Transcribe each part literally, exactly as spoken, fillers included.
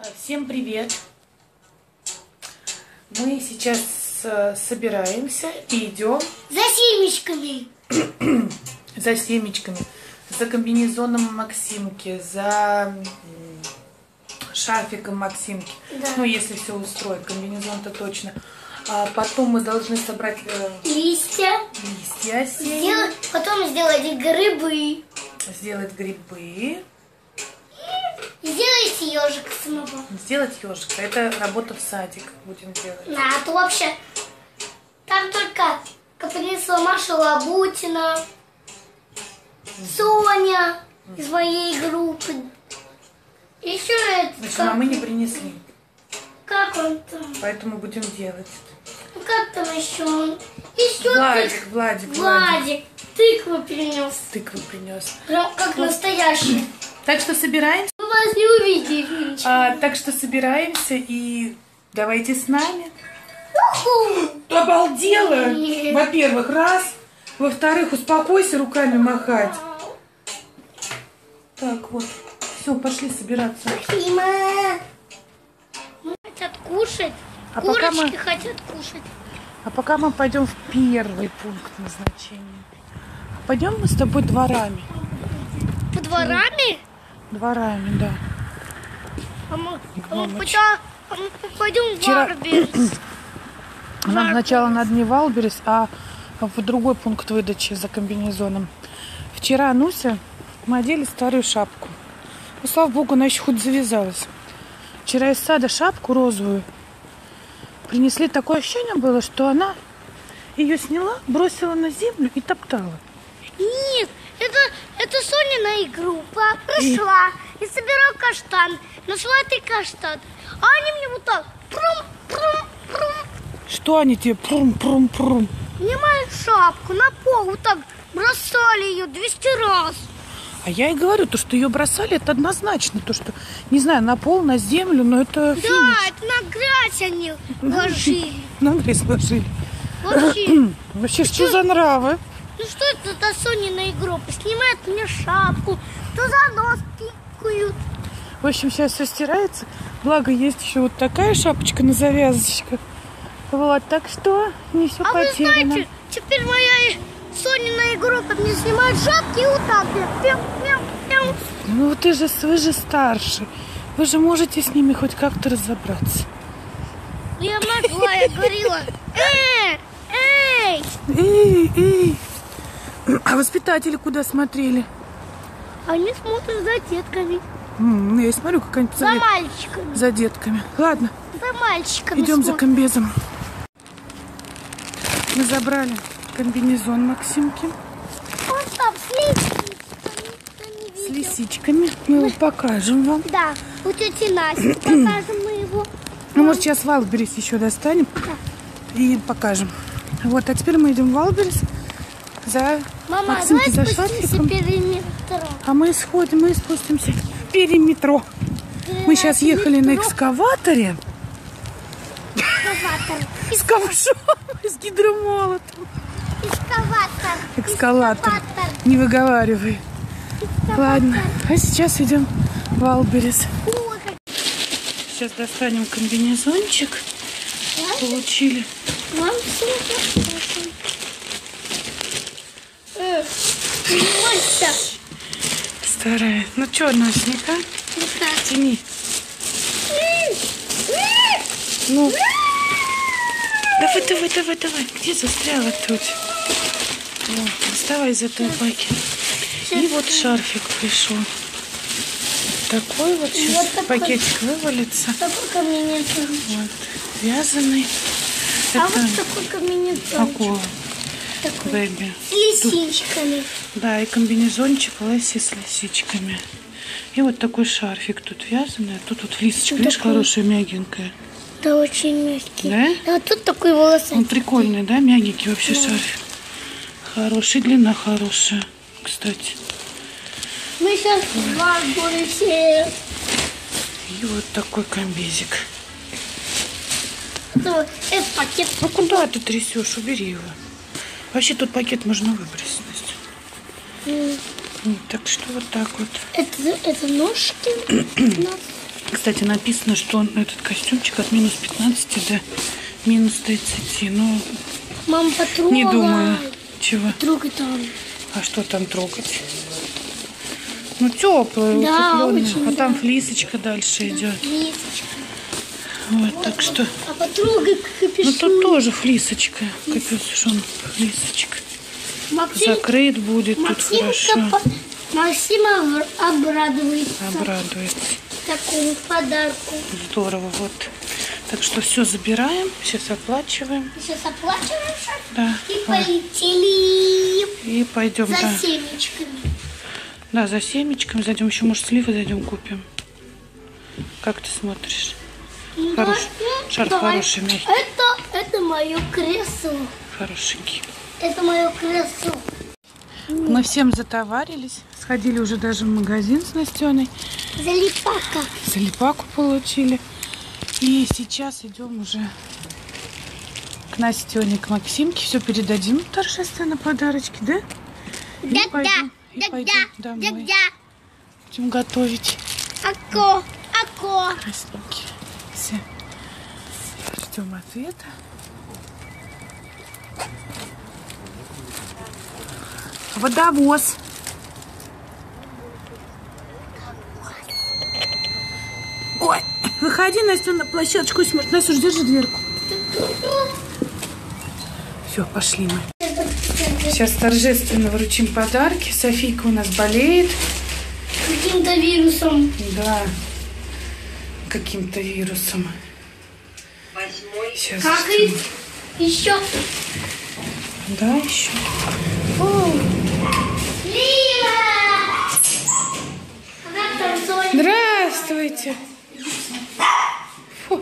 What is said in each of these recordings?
Всем привет! Мы сейчас собираемся и идем за семечками. За семечками, за комбинезоном Максимки, за шарфиком Максимки. Да. Ну, если все устроит, комбинезон-то точно. А потом мы должны собрать э, листья. Листья сделать, потом сделать грибы. Сделать грибы. Сделать ежик самого. Сделать ежика. Это работа в садик будем делать. Да, а то вообще там только принесла Маша Лабутина, Соня из моей группы. Еще это. Значит, а мы не принесли. Как он там? Поэтому будем делать. Ну как там еще? Еще Владик, тык... Владик, Владик, Владик. Тыкву принес. Тыкву принес. Прям как вот. Настоящий. Так что собираемся. Мы вас не увидели. А, так что собираемся и давайте с нами. Уху. Обалдела! Во-первых, раз. Во-вторых, успокойся, руками махать. Так, вот. Все, пошли собираться. Дима. Хотят кушать. А Курочки пока мы... хотят кушать. А пока мы пойдем в первый пункт назначения. Пойдем мы с тобой дворами. По дворами? Дворами, да. А мы, а мы, пойдем, а мы пойдем Вчера... в Валберес. Нам сначала надо не Валберес, а в другой пункт выдачи за комбинезоном. Вчера Нуся, мы одели старую шапку. Ну, слава богу, она еще хоть завязалась. Вчера из сада шапку розовую принесли. Такое ощущение было, что она ее сняла, бросила на землю и топтала. Нет, это, это Сонина группа пришла и, и собирала каштан. Нашла ты каштан. А они мне вот так прум-прум-прум. Что они тебе прум-прум-прум? Снимают шапку на пол, вот так бросали ее двести раз. А я и говорю, то, что ее бросали, это однозначно. То, что, не знаю, на пол, на землю, но это да, финиш. это на грязь они ложили. На грязь ложили. Вообще. Вообще, что за нравы? Ну что это за Сонина группа? Снимают мне шапку, то за нос пикают. В общем, сейчас все стирается. Благо, есть еще вот такая шапочка на завязочках. Вот, так что не все а потеряно. А вы знаете, теперь моя Сонина группа мне снимает шапки и вот так. Пям, пям, пям. Ну ты же, вы же старше. Вы же можете с ними хоть как-то разобраться. Я могла, я говорила. Эй, эй. Эй, эй. А воспитатели куда смотрели? Они смотрят за детками. М-м, я смотрю, как они за мальчиками. За детками. Ладно. За мальчиками. Идем смотрят. за комбезом. Мы забрали комбинезон Максимки. Вот там с лисичками. С лисичками. Мы его покажем вам. Да, у тети Насти покажем мы его. Ну, может, сейчас в Валберес еще достанем. Да. И покажем. Вот, а теперь мы идем в Валберес за Мама, Максимки, давай за шарфиком. Периметро. А мы сходим, мы спустимся в периметро. Мы сейчас ехали на экскаваторе. Экскаватор. С ковшом, с гидромолотом. Экскаватор. Экскалатор. Не выговаривай. Экскаватор. Ладно, а сейчас идем в Валберес. Сейчас достанем комбинезончик. Да? Получили. Мам, все это. Старая. Ну что, Носенька? Тяни. Ну. Давай, давай, давай, давай. Где застряла тут? Вот, доставай из этого пакета. И вот шарфик пришел. Такой вот сейчас вот пакетик вывалится. Такой комбинезон. Вот, вязаный. А это вот такой комбинезон. Акула. Бэби. С лисичками. Тут, да, и комбинезончик лэси с лисичками. И вот такой шарфик тут вязаный. А тут вот лисичка, видишь, хорошая, мягенькая. Да, очень мягкий. Да? А тут такой волосатый. Он прикольный, да? Мягенький вообще, да. Шарфик. Хороший, длина хорошая, кстати. Мы сейчас в Валбересе. И вот такой комбезик. Это, это пакет. Ну куда ты трясешь? Убери его. Вообще тут пакет можно выбросить. Mm. Так что вот так вот. Это, это ножки у нас. кстати, написано, что он, этот костюмчик от минус пятнадцати до минус тридцати. Но Мам, потрогай. не думаю. Чего? Трогай там. А что там трогать? Ну, теплое, Да, утепленное. очень, А да. там флисочка дальше идет. Флисочка. Вот, так что... А потрогай капюшон. Ну, тут тоже флисочка. Капюшон, флисочка. Максим, Закрыт будет тут Максим, хорошо. по... Максим обр- обрадуется Обрадуется. такому подарку. Здорово, вот. Так что все забираем. Сейчас оплачиваем. Сейчас оплачиваем шаг Да. и Вот. полетели И пойдем, за да. семечками. Да, за семечками зайдем. Еще, может, сливы зайдем купим. Как ты смотришь? Ну, Хорош. ну, Шар давай. хороший, мягкий. Это, это мое кресло. Хорошенький. Это мое кресло. Мы всем затоварились. Сходили уже даже в магазин с Настеной. Залипака. Залипаку получили. И сейчас идем уже к Настене, к Максимке. Все передадим торжественно подарочки, да? И Да-да, пойдем, и да-да, пойдем домой. да-да. Будем готовить. Ако, ако. Красненькие. Все. Ждем ответа. Водовоз. Ой, выходи, Настя, на площадочку. Может, Настя, держи дверку. Все, пошли мы. Сейчас торжественно вручим подарки. Софийка у нас болеет. Каким-то вирусом. Да, каким-то вирусом. Сейчас. Как и еще. Да, еще. Лила! Как там Соня? Здравствуйте. Фу.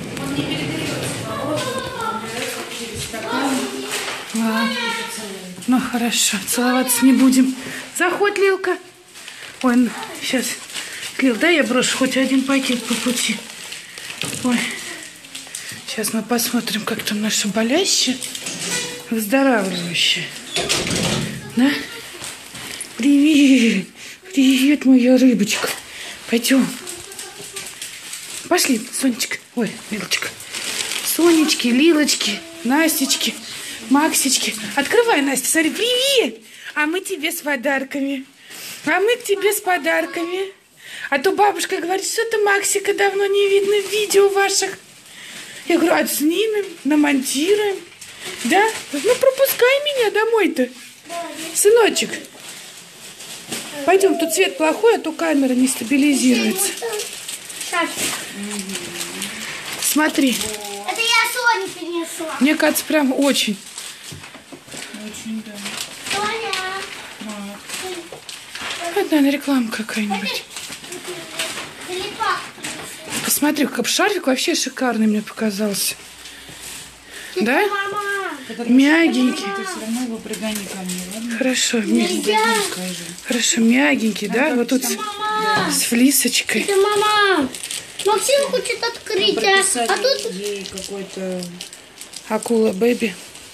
Ладно. Ну хорошо, целоваться не будем. Заходь, Лилка. Ой, ну, сейчас. Лил, дай я брошу хоть один пакет по пути. Ой. Сейчас мы посмотрим, как там наша болящая, выздоравливающая. Да? Привет. Привет, моя рыбочка. Пойдем. Пошли, Сонечка. Ой, Лилочка. Сонечки, Лилочки, Настечки, Максички. Открывай, Настя, смотри. Привет. А мы тебе с подарками. А мы к тебе с подарками. А то бабушка говорит, что-то Максика давно не видно в видео ваших. Я говорю, отснимем, намонтируем. Да? Ну, пропускай меня домой-то. Сыночек. Пойдем, тут свет плохой, а то камера не стабилизируется. Смотри. Это я Соне принесла. Мне кажется, прям очень. Очень, да. Соня. Вот, наверное, реклама какая-нибудь. Залипак. Посмотри, как шарфик вообще шикарный мне показался. Да? Мама. Мягенький. Ты все равно его пригони ко мне, ладно? Хорошо, мя- Нельзя. Скажи. хорошо, мягенький, да? Вот тут с, Мама. с флисочкой. Это мама. Максим хочет открыть, а, Прописать а тут... ей какой-то... Акула Бэби.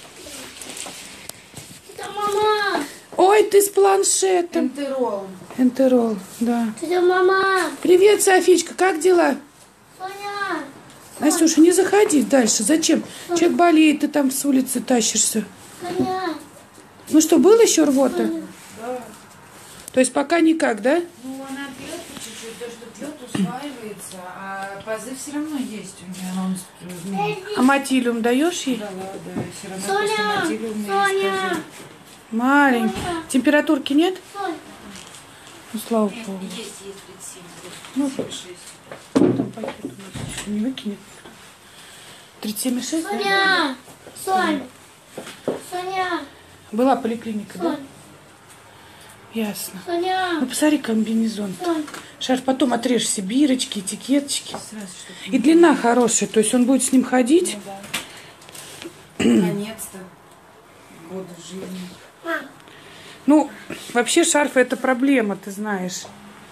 Это мама. Ой, ты с планшетом. Энтерол. Энтерол, да. Это мама. Привет, Софичка, как дела? Соня. Настюша, не заходи дальше. Зачем? Человек болеет, ты там с улицы тащишься. Соня. Ну что, было еще рвота? Да. То есть пока никак, да? Ну, она пьет по чуть-чуть, то, что пьет, усваивается, а позыв все равно есть у нее. Он изменит. А матилиум даешь ей? Да, да, все равно Соня. после мотилиума Соня. есть Маленький. Температурки нет? Соня. Ну, слава позыв. богу. Есть ей тридцать семь, Ну, тридцать шесть. Там пакет у нас еще не выкинет. тридцать семь и шесть, да? Соня. Соня. Соня. Была поликлиника, да? Соня. Ясно. Соня. Ну, посмотри, комбинезон. Соня. Шарф потом отрежь все бирочки, этикеточки. Сразу, чтобы... И длина хорошая, то есть он будет с ним ходить. Ну, да. Наконец-то. Годы жизни. Мам. Ну, вообще шарф это проблема, ты знаешь.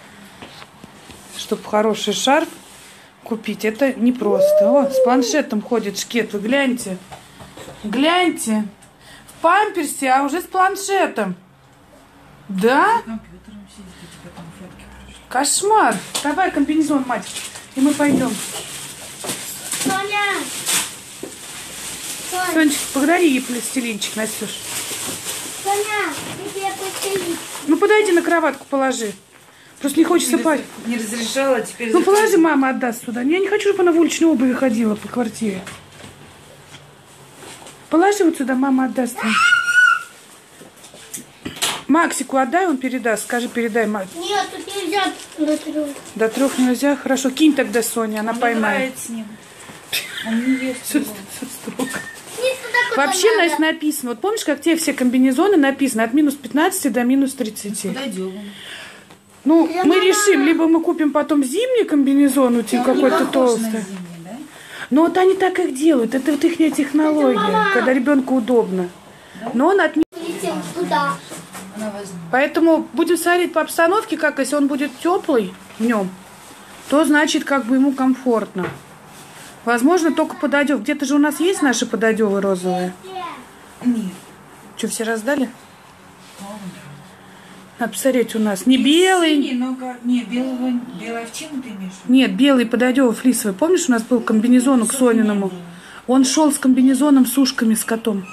Чтобы хороший шарф купить, это непросто. О, с планшетом ходит шкет, вы гляньте. Гляньте. В памперсе, а уже с планшетом. Да? Компьютером сидит, потом фотки пришли. Кошмар. Давай комбинезон, мать. И мы пойдем. Соня! Соня! Сонечка, подари ей пластилинчик, Настюш. Соня, тебе пластилин. Ну подойди на кроватку, положи. Просто не хочется Не, спать. раз- не разрешала, а теперь... Ну положи, заходи. мама отдаст сюда. Я не хочу, чтобы она в уличной обуви ходила по квартире. Положи вот сюда, мама отдаст. Ей. Максику отдай, он передаст. Скажи, передай, Макс. Нет, тут нельзя до трех. До трех нельзя? Хорошо, кинь тогда Соня, она Он поймает. играет с ним. Он не ест Всё, его. всё строго. Не туда, куда Вообще, надо. Настя, написано. Вот помнишь, как те все комбинезоны написано от минус пятнадцати до минус тридцати? Подойдем. Ну, Я мы мама. решим, либо мы купим потом зимний комбинезон у тебя какой-то Не похож на толстый. зимний, да? Но вот они так их делают. Это вот их технология, мама. когда ребенку удобно. Но он от... Полетел туда. Она возьмет. Поэтому будем смотреть по обстановке, как если он будет теплый в нем, то значит, как бы ему комфортно. Возможно, только подойдет. Где-то же у нас есть наши подойдевы розовые. Нет. Что, все раздали? Надо посмотреть у нас. Не белый. Синий, но как... Не, белого... белая овчину ты имеешь в виду? Нет, белый подойдевый флисовый. Помнишь, у нас был комбинезон к Сониному? Он шел с комбинезоном с ушками, с котом.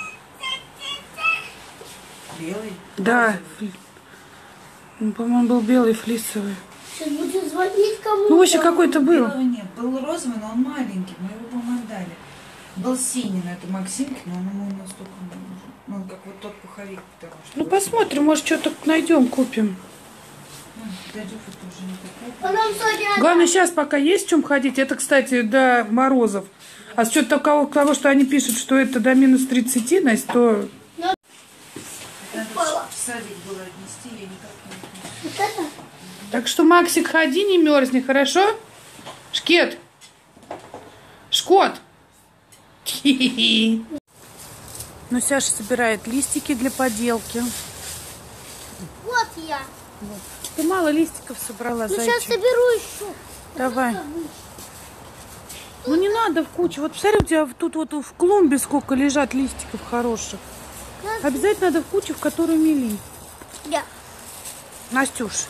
Белый? Да. Ну, по-моему, был белый флисовый. Сейчас будем звонить кому-то. Ну, вообще какой-то был. Белого нет. Был розовый, но он маленький. Мы его, по-моему, отдали. Был синий, но это Максимки, но он ему настолько не нужен. Ну, он как вот тот пуховик, потому что... Ну, посмотрим, может, что-то найдем, купим. Подойдёт, это уже не такой. Потом Соня... Главное, сейчас пока есть в чем ходить. Это, кстати, до морозов. А с учетом того, того, что они пишут, что это до минус тридцати, Настя, то... Надо в садик было отнести, я никак не отнесу. Вот это? Так что, Максик, ходи, не мерзни, хорошо? Шкет! Шкот! Хи-хи-хи. Ну, Саша собирает листики для поделки. Вот я. Ты мало листиков собрала, Ну, сейчас зайчик. соберу еще. Давай. Ну, не надо в кучу. Вот посмотри, у тебя тут вот в клумбе сколько лежат листиков хороших. Обязательно надо в кучу, в которую мели. Я. Настюш.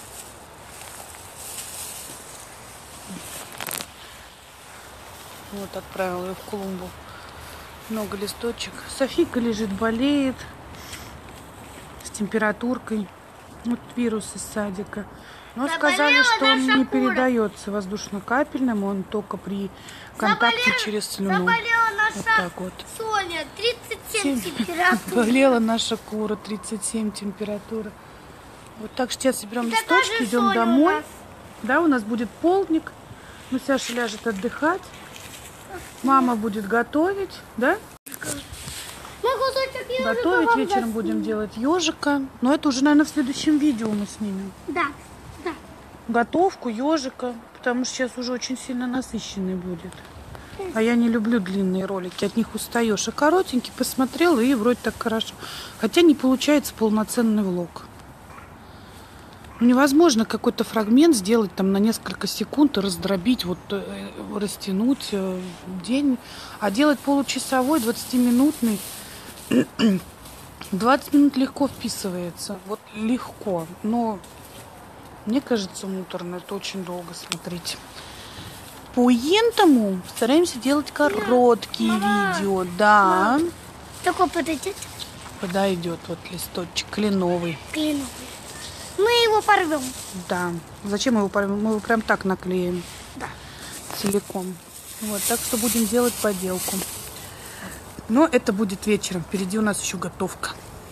Вот, отправила ее в клумбу. Много листочек. Софийка лежит, болеет. С температуркой. Вот вирус из садика. Но Заболела сказали, что он наша не кура. передается воздушно-капельным. Он только при контакте Заболела- через слюну. Заболела наша Вот так вот. Соня. тридцать семь Семь. температура. Болела наша кура, тридцать семь температура. Вот так что сейчас соберем Такая листочки, же идем Соня у домой. нас. Да, у нас будет полдник. Ну, Саша ляжет отдыхать. Мама будет готовить, да? Мы кусочек ежика Готовить вам вечером дадим. будем делать ежика. Но это уже, наверное, в следующем видео мы снимем. Да, да. Готовку ежика, потому что сейчас уже очень сильно насыщенный будет. А я не люблю длинные ролики, от них устаешь. А коротенький посмотрел, и вроде так хорошо. Хотя не получается полноценный влог. Невозможно какой-то фрагмент сделать там на несколько секунд и раздробить, вот э, растянуть э, день. А делать получасовой, двадцатиминутный, двадцать минут легко вписывается. Вот легко. Но мне кажется, муторно. Это очень долго смотреть. Поэтому стараемся делать короткие Мама, видео. Да. Такой подойдет Подойдет вот листочек кленовый. кленовый. Мы его порвем. Да. Зачем мы его порвем? Мы его прям так наклеим. Да. Целиком. Вот, так что будем делать поделку. Но это будет вечером. Впереди у нас еще готовка.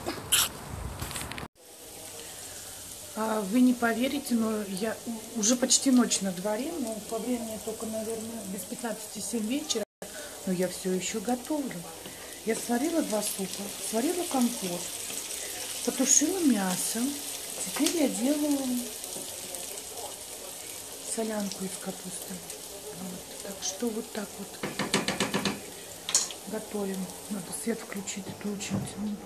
А вы не поверите, но я уже почти ночь на дворе, но по времени только, наверное, без пятнадцати семь вечера. Но я все еще готовлю. Я сварила два супа, сварила компот, потушила мясо. Теперь я делаю солянку из капусты. Вот. Так что вот так вот готовим. Надо свет включить, это очень темно.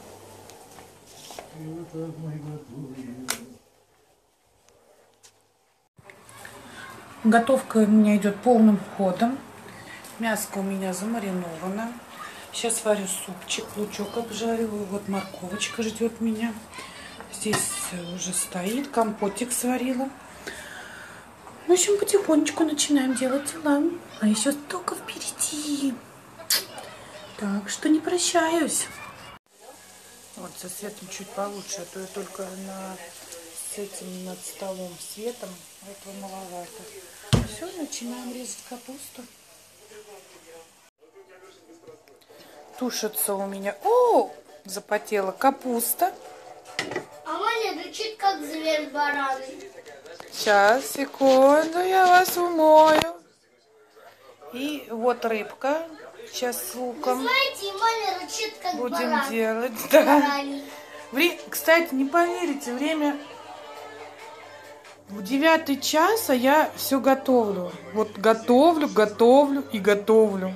Готовка у меня идет полным ходом. Мяско у меня замариновано. Сейчас варю супчик, лучок обжариваю. Вот морковочка ждет меня. Здесь уже стоит. Компотик сварила. В общем, потихонечку начинаем делать дела. А еще столько впереди. Так что не прощаюсь. Вот со светом чуть получше, а то я только на, с этим над столом светом, этого маловато. Все, начинаем резать капусту. Тушится у меня. О, запотела капуста. А Маня рычит, как зверь бараный. Сейчас, секунду, я вас умою. И вот рыбка. Сейчас с луком. Знаете, Маня рычит, как будем баран. делать. Да. Бараний. Вре... Кстати, не поверите, время в девятый час, а я все готовлю. Вот готовлю, готовлю и готовлю.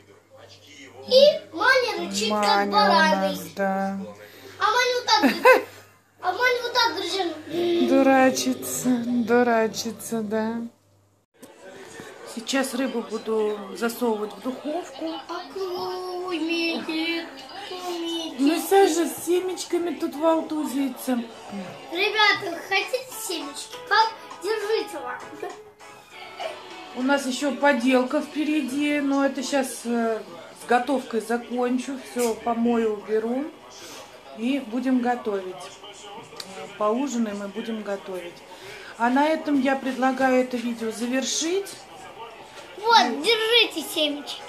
И Маня рычит, Маня как у бараный. нас, да. А Маня вот так рычит. А Маня вот так рычит. Дурачится, дурачится, да. Сейчас рыбу буду засовывать в духовку. А кто умеет? Умеет. Ну, Саша с семечками тут волтузится. Ребята, хотите семечки? Как? Держите вам. У нас еще поделка впереди, но это сейчас э, с готовкой закончу. Все, помою, уберу и будем готовить. Поужинаем и будем готовить. А на этом я предлагаю это видео завершить. Вот, держите семечки.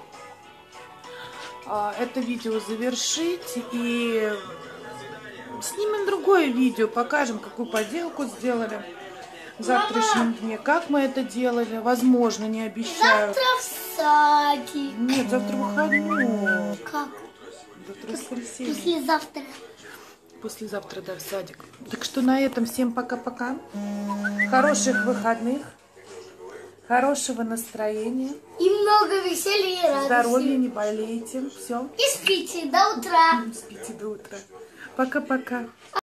Это видео завершить и снимем другое видео, покажем, какую поделку сделали в завтрашнем дне, как мы это делали, возможно, не обещаю. Завтра в садик. Нет, завтра выходной. Как? Завтра воскресенье. Послезавтра. Послезавтра, да, в садик. Так что на этом всем пока-пока. Хороших выходных. Хорошего настроения. И много веселья и радости. Здоровья, не болейте. Все. И спите до утра. Спите до утра. Пока-пока.